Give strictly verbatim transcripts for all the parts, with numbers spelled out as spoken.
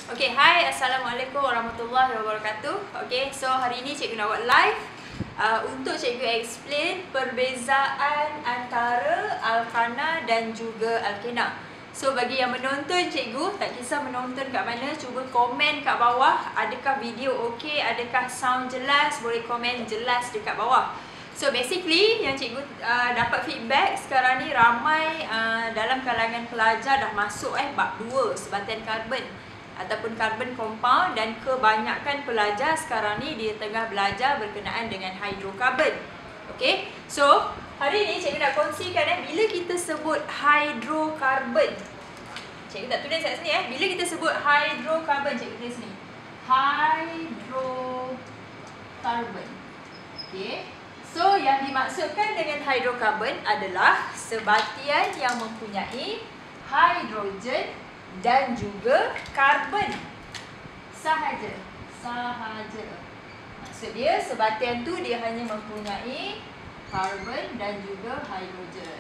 Okay, hai, Assalamualaikum warahmatullahi wabarakatuh. Okay, so hari ini cikgu nak buat live uh, untuk cikgu explain perbezaan antara Alkana dan juga Alkena. So bagi yang menonton cikgu, tak kisah menonton kat mana, cuba komen kat bawah. Adakah video okey, adakah sound jelas, boleh komen jelas dekat bawah. So basically yang cikgu uh, dapat feedback sekarang ni ramai uh, dalam kalangan pelajar dah masuk eh bab dua sebatian karbon ataupun karbon compound, dan kebanyakan pelajar sekarang ni dia tengah belajar berkenaan dengan hidrokarbon. Okey. So, hari ni cikgu nak kongsikan eh bila kita sebut hidrokarbon. Cikgu tak tulis kat sini eh. Bila kita sebut hidrokarbon, cikgu tulis sini. Hidrokarbon. Okey. So, yang dimaksudkan dengan hidrokarbon adalah sebatian yang mempunyai hidrogen dan juga karbon sahaja. Sahaja. Maksud dia sebatian tu dia hanya mempunyai karbon dan juga hidrogen.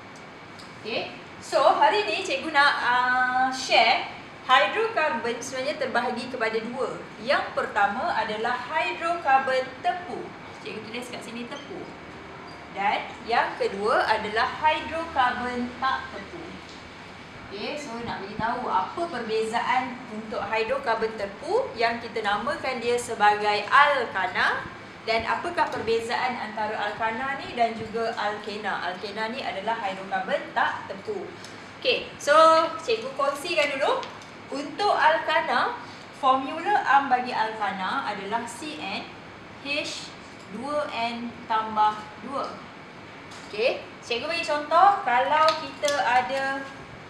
Okey. So, hari ni cikgu nak uh, share hidrokarbon sebenarnya terbahagi kepada dua. Yang pertama adalah hidrokarbon tepu. Cikgu tulis kat sini tepu. Dan yang kedua adalah hidrokarbon tak tepu. Okay, so nak beritahu apa perbezaan untuk hidrokarbon tepu yang kita namakan dia sebagai Alkana, dan apakah perbezaan antara Alkana ni dan juga Alkena. Alkena ni adalah hidrokarbon tak tepu. Okay, so cikgu kongsikan dulu. Untuk Alkana, formula am bagi Alkana adalah C N H dua N tambah dua. Okay, cikgu bagi contoh. Kalau kita ada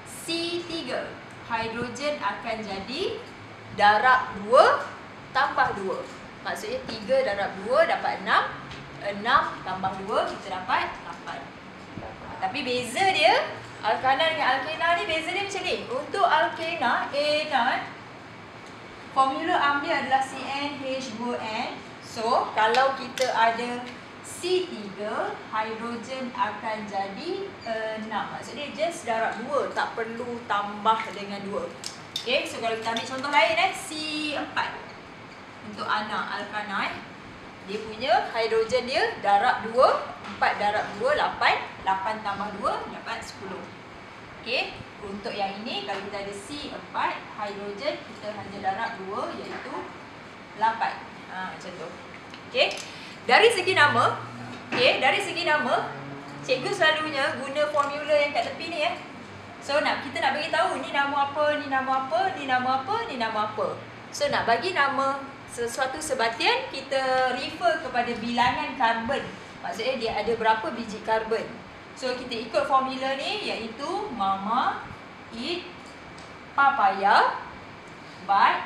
C tiga, hidrogen akan jadi darab dua tambah dua. Maksudnya tiga darab dua dapat enam. enam tambah dua kita dapat lapan. Tapi beza dia, Alkana dengan Alkena ni beza dia macam ni. Untuk Alkena, A kan, formula am dia adalah C N H dua N. So, kalau kita ada C tiga, hidrogen akan jadi enam. Maksudnya just darab dua, tak perlu tambah dengan dua. Okay, so kalau kita ambil contoh lain eh, C empat. Untuk Ana, Alkana eh, dia punya hidrogen dia darab dua, empat darab dua, lapan. lapan tambah dua, dapat sepuluh. Okay, untuk yang ini, kalau kita ada C empat, hidrogen kita hanya darab dua, iaitu lapan. Ha, macam tu. Okay, dari segi nama, okay, dari segi nama, cikgu selalunya guna formula yang kat tepi ni eh. So nak kita nak bagi tahu ni nama apa, ni nama apa, ni nama apa, ni nama apa. So nak bagi nama sesuatu sebatian, kita refer kepada bilangan karbon. Maksudnya dia ada berapa biji karbon. So kita ikut formula ni, iaitu mama eat papaya but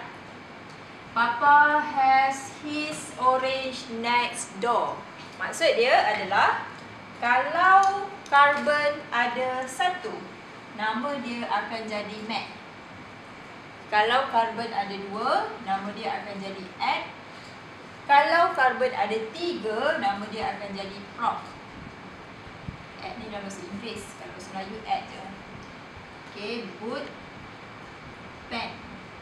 Papa has his orange next door. Maksud dia adalah kalau karbon ada satu, nama dia akan jadi Mac. Kalau karbon ada dua, nama dia akan jadi Ed. Kalau karbon ada tiga, nama dia akan jadi Prof. Ed ni dalam bahasa Inggeris, kalau bahasa Melayu Ed je. Okay, boot, pen,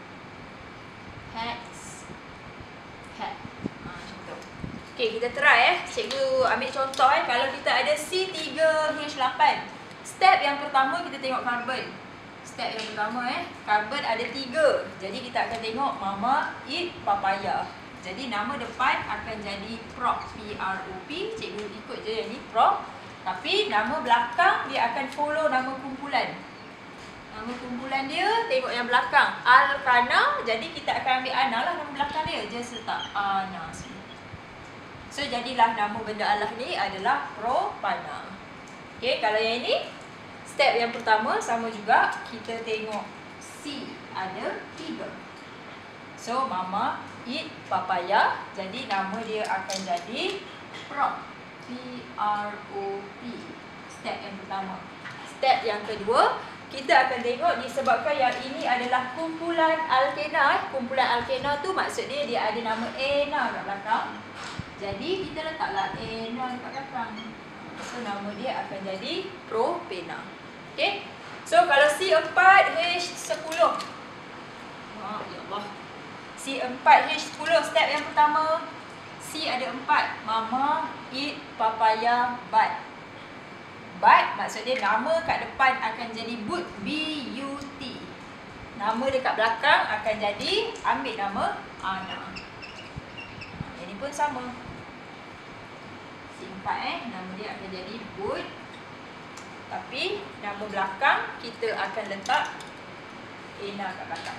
hats, hat. Ha, macam tu. Okay, kita try eh. Cikgu ambil contoh eh. Kalau kita ada C tiga H lapan. Step yang pertama kita tengok karbon. Step yang pertama eh. Karbon ada tiga. Jadi kita akan tengok mama eat papaya. Jadi nama depan akan jadi Prop. P R O P. Cikgu ikut je yang ni Prop. Tapi nama belakang dia akan follow nama kumpulan. Nama kumpulan dia, tengok yang belakang Alkana, jadi kita akan ambil Ana lah nama belakang dia. Just letak Ana sini. So jadilah nama benda Allah ni adalah propana. Okay, kalau yang ini, step yang pertama sama juga. Kita tengok C ada tiga. So mama eat papaya, jadi nama dia akan jadi Prop. P R O P. Step yang pertama. Step yang kedua, kita akan tengok disebabkan yang ini adalah kumpulan Alkena. Kumpulan Alkena tu maksudnya dia ada nama Ena kat belakang. Jadi kita letaklah Ena kat belakang. So nama dia akan jadi propena. Okay. So kalau C empat H sepuluh. Ha, ya Allah. C empat H sepuluh. Step yang pertama. C ada empat. Mama, eat, papaya, but. But maksudnya nama kat depan akan jadi but. B U T. Nama dekat belakang akan jadi, ambil nama Ana. Ini pun sama. C empat eh. Nama dia akan jadi but. Tapi nama belakang kita akan letak Ena kat belakang.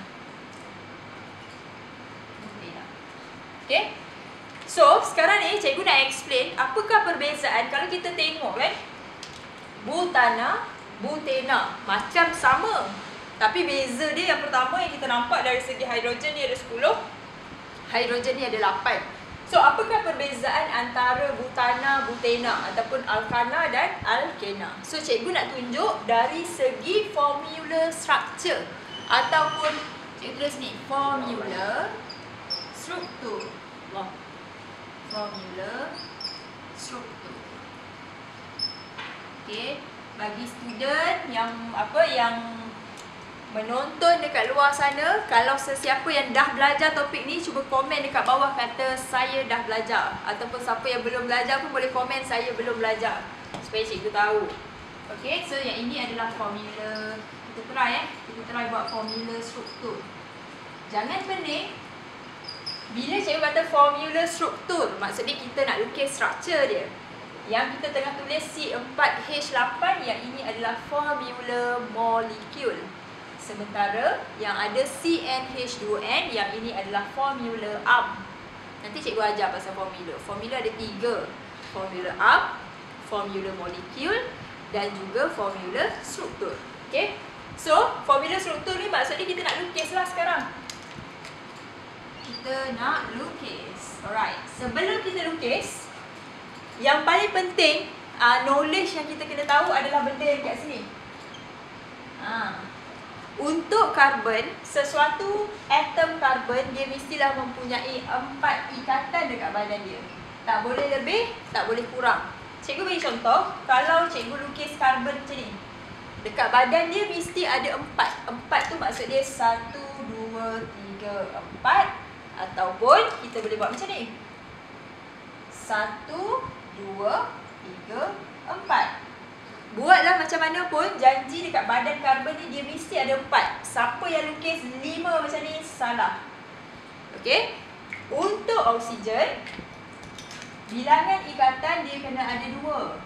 Ena. Okay. So, sekarang ni cikgu nak explain apakah perbezaan kalau kita tengok kan. Butana, butena. Macam sama. Tapi beza dia yang pertama yang kita nampak dari segi hidrogen ni ada sepuluh. Hidrogen ni ada lapan. So, apakah perbezaan antara butana, butena ataupun alkana dan alkena? So, cikgu nak tunjuk dari segi formula structure ataupun cikgu tulis ni formula struktur. Wah. Formula struktur. Okey, bagi student yang apa yang menonton dekat luar sana, kalau sesiapa yang dah belajar topik ni, cuba komen dekat bawah kata saya dah belajar, ataupun siapa yang belum belajar pun boleh komen saya belum belajar, supaya cikgu tahu. Okey, so yang ini adalah formula. Kita try eh, kita try buat formula struktur. Jangan pening. Bila cikgu kata formula struktur, maksudnya kita nak lukis structure dia. Yang kita tengah tulis C empat H lapan, yang ini adalah formula molekul. Sementara yang ada C N H dua N, yang ini adalah formula A M. Nanti cikgu ajar pasal formula. Formula ada tiga. Formula A M, formula molekul dan juga formula struktur. Okay. So, formula struktur ni maksudnya kita nak lukis lah sekarang. Kita nak lukis. Alright. Sebelum kita lukis, yang paling penting, uh, knowledge yang kita kena tahu adalah benda yang kat sini. Ha. Untuk karbon, sesuatu atom karbon, dia mestilah mempunyai empat ikatan dekat badan dia. Tak boleh lebih, tak boleh kurang. Cikgu bagi contoh, kalau cikgu lukis karbon macam ni, dekat badan dia mesti ada empat. Empat tu maksud dia satu, dua, tiga, empat. Ataupun kita boleh buat macam ni. Satu, dua, tiga, empat. Buatlah macam mana pun, janji dekat badan karbon ni dia mesti ada empat. Siapa yang lukis lima macam ni, salah. Okey. Untuk oksigen, bilangan ikatan dia kena ada dua.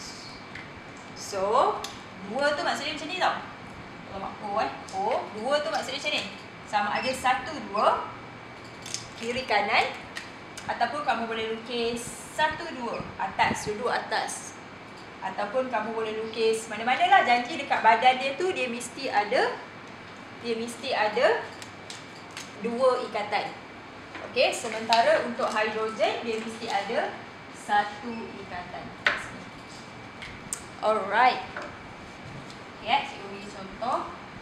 So, dua tu maksudnya macam ni tau. Kalau O eh. O, dua tu maksudnya macam ni. Sama ada satu, dua. Kiri kanan. Ataupun kamu boleh lukis satu, dua. Atas, duduk atas. Ataupun kamu boleh lukis mana-mana lah. Janji dekat badan dia tu dia mesti ada. Dia mesti ada dua ikatan. Okey, sementara untuk hidrogen dia mesti ada satu ikatan. Alright. Okay, cikgu bagi contoh.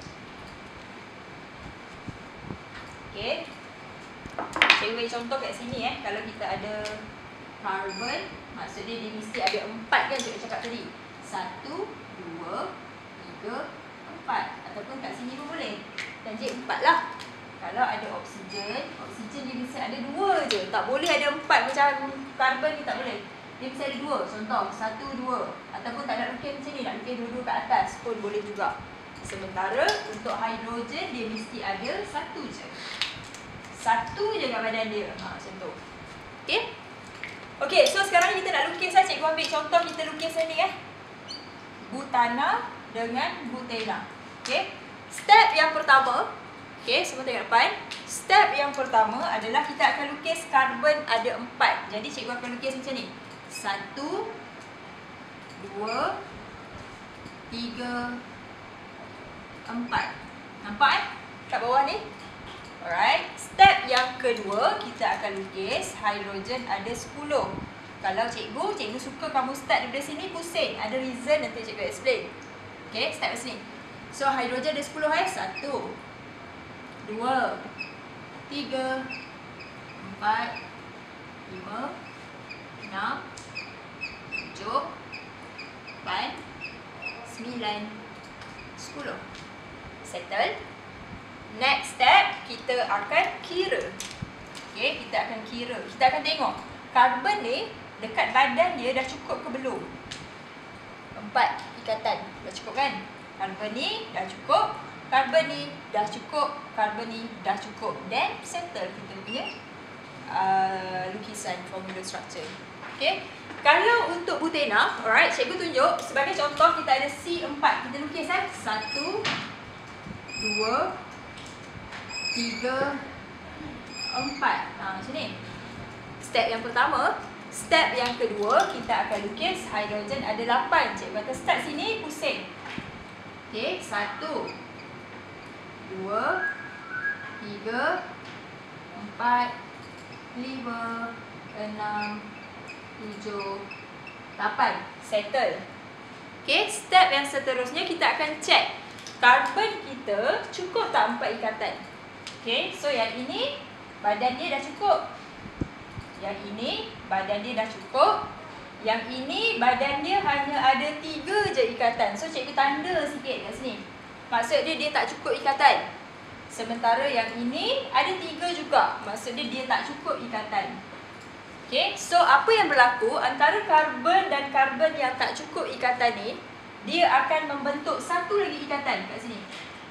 Okay. Cikgu bagi contoh kat sini eh. Kalau kita ada karbon, maksudnya dia mesti ada empat kan cikgu cakap tadi. Satu, dua, tiga, empat. Ataupun kat sini pun boleh. Janji empat lah. Kalau ada oksigen, oksigen dia mesti ada dua je. Tak boleh ada empat macam karbon ni, tak boleh. Dia mesti ada dua. Contoh, satu, dua. Ataupun tak nak lukis macam ni, nak lukis dua-dua kat atas pun boleh juga. Sementara untuk hidrogen dia mesti ada satu je. Satu je kat badan dia. Ha, macam tu. Okay? Okay, so sekarang kita nak lukis lah. Cikgu ambil contoh kita lukis ni eh. Butana dengan butena. Okay? Step yang pertama. Okay, semua tengok depan. Step yang pertama adalah kita akan lukis karbon ada empat. Jadi cikgu akan lukis macam ni. Satu, dua, tiga, empat. Nampak eh? Kat bawah ni. Alright. Step yang kedua, kita akan lukis hidrogen ada sepuluh. Kalau cikgu, cikgu suka kamu start daripada sini, pusing. Ada reason, nanti cikgu explain. Okay, start dari sini. So, hidrogen ada sepuluh eh. Satu, dua, tiga, empat, lima, enam, tujuh, lapan, sembilan, sepuluh. Settle. next step kita akan kira. Okay, kita akan kira. Kita akan tengok karbon ni dekat badan dia dah cukup ke belum. Empat ikatan. Dah cukup kan? Karbon ni dah cukup. Karbon ni dah cukup. Karbon ni dah cukup. Then settle kita punya uh, lukisan formula structure. Okay. Kalau untuk butena, alright, cikgu tunjuk sebagai contoh kita ada C empat. Kita lukis eh. Satu, dua, tiga, empat. Ha, macam ni. Step yang pertama. Step yang kedua, kita akan lukis hidrogen ada lapan. Cikgu kata start sini, pusing. Okay, satu, dua, tiga, empat, lima, enam, tujuh, lapan. Settle. Okay, step yang seterusnya kita akan check karbon kita cukup tak empat ikatan. Okay, so yang ini badan dia dah cukup. Yang ini badan dia dah cukup. Yang ini badan dia hanya ada tiga je ikatan. So cikgu tanda sikit kat sini. Maksud dia dia tak cukup ikatan. Sementara yang ini ada tiga juga. Maksud dia dia tak cukup ikatan. Okay, so apa yang berlaku antara karbon dan karbon yang tak cukup ikatan ni, dia akan membentuk satu lagi ikatan kat sini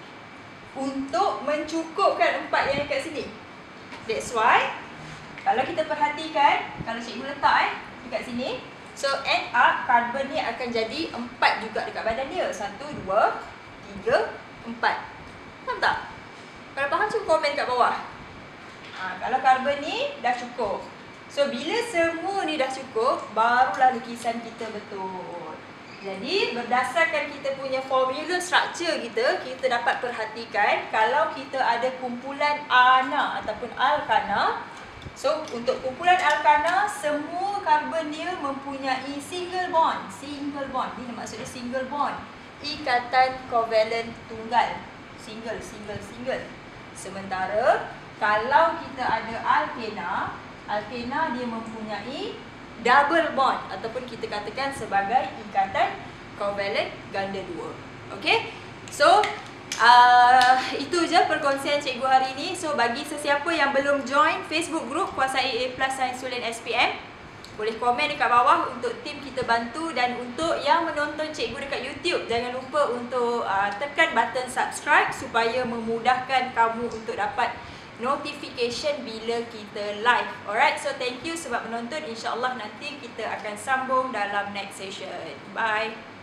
untuk mencukupkan empat yang kat sini. That's why kalau kita perhatikan, kalau cikgu letak eh dekat sini, so end up karbon ni akan jadi empat juga dekat badan dia. Satu, dua, tiga, empat. Faham tak? Kalau faham cuba komen kat bawah. Ha, kalau karbon ni dah cukup. So, bila semua ni dah cukup, barulah lukisan kita betul. Jadi, berdasarkan kita punya formula structure kita, kita dapat perhatikan kalau kita ada kumpulan ana ataupun alkana. So, untuk kumpulan alkana, semua karbon dia mempunyai single bond. Single bond. Ini maksudnya single bond. Ikatan kovalent tunggal. Single, single, single. Sementara, kalau kita ada alkena, alkena dia mempunyai double bond ataupun kita katakan sebagai ikatan kovalent ganda dua. Okay. So, uh, itu je perkongsian cikgu hari ini. So, bagi sesiapa yang belum join Facebook group Kuasai A Plus Sains Sulen S P M, boleh komen dekat bawah untuk tim kita bantu. Dan untuk yang menonton cikgu dekat YouTube, jangan lupa untuk uh, tekan button subscribe supaya memudahkan kamu untuk dapat notification bila kita live. Alright, so thank you sebab menonton. InsyaAllah nanti kita akan sambung dalam next session. Bye.